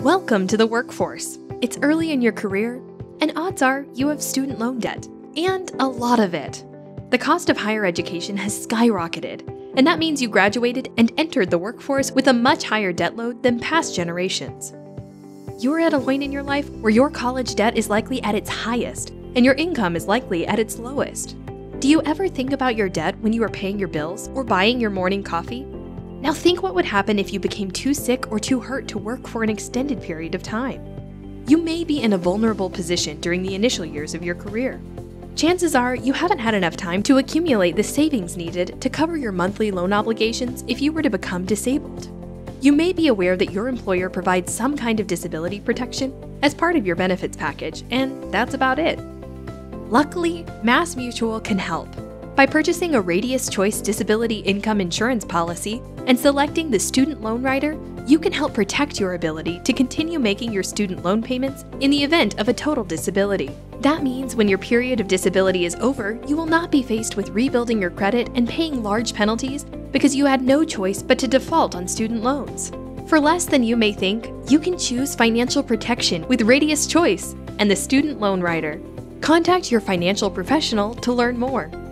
Welcome to the workforce. It's early in your career, and odds are you have student loan debt, and a lot of it. The cost of higher education has skyrocketed, and that means you graduated and entered the workforce with a much higher debt load than past generations. You're at a point in your life where your college debt is likely at its highest, and your income is likely at its lowest. Do you ever think about your debt when you are paying your bills or buying your morning coffee? Now think what would happen if you became too sick or too hurt to work for an extended period of time. You may be in a vulnerable position during the initial years of your career. Chances are you haven't had enough time to accumulate the savings needed to cover your monthly loan obligations if you were to become disabled. You may be aware that your employer provides some kind of disability protection as part of your benefits package, and that's about it. Luckily, MassMutual can help. By purchasing a Radius Choice Disability Income Insurance policy and selecting the Student Loan Rider, you can help protect your ability to continue making your student loan payments in the event of a total disability. That means when your period of disability is over, you will not be faced with rebuilding your credit and paying large penalties because you had no choice but to default on student loans. For less than you may think, you can choose financial protection with Radius Choice and the Student Loan Rider. Contact your financial professional to learn more.